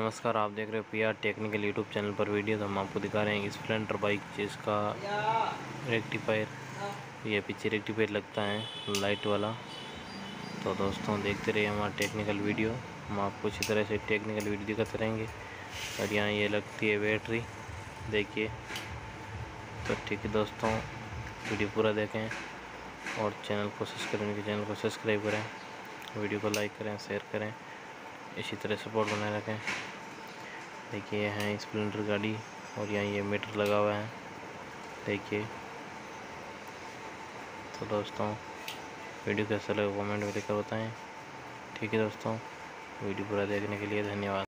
नमस्कार, आप देख रहे हो पीआर टेक्निकल यूट्यूब चैनल पर वीडियो। तो हम आपको दिखा रहे हैं स्प्लेंडर बाइक जिसका रेक्टिफायर, ये पीछे रेक्टिफायर लगता है लाइट वाला। तो दोस्तों देखते रहिए हमारा टेक्निकल वीडियो, हम आपको इसी तरह से टेक्निकल वीडियो दिखाते रहेंगे। और यहाँ ये लगती है बैटरी, देखिए। तो ठीक है दोस्तों, वीडियो पूरा देखें और चैनल को सब्सक्राइब करें, वीडियो को लाइक करें, शेयर करें, इसी तरह सपोर्ट बनाए रखें। देखिए है स्प्लेंडर गाड़ी और यहाँ ये मीटर लगा हुआ है, देखिए। तो दोस्तों वीडियो कैसा लगा कमेंट में लिखकर बताएं। ठीक है दोस्तों, वीडियो पूरा देखने के लिए धन्यवाद।